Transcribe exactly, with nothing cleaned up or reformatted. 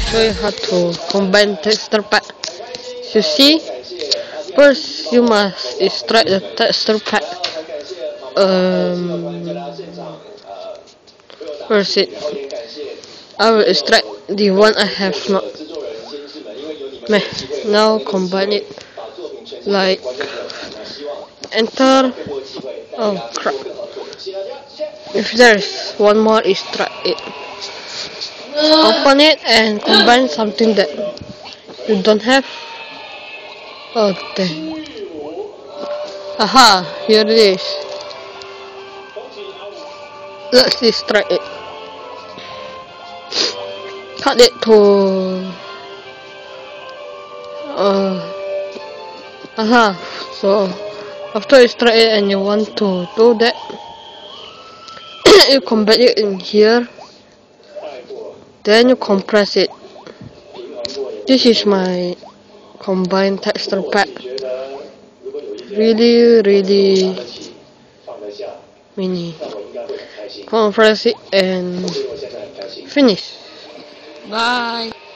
show you how to combine texture pack. You see, first you must extract the texture pack. Um, where is it? I will extract the one I have not. Meh. Now combine it. Like enter. Oh crap! If there's one more, extract it. Open it and combine something that you don't have. Oh dang. Aha, here it is. Let's extract it. Cut it to uh aha. So after extract it and you want to do that, you combine it in here. Then you compress it. This is my combined texture pack. Really, really mini. Compress it and finish. Bye.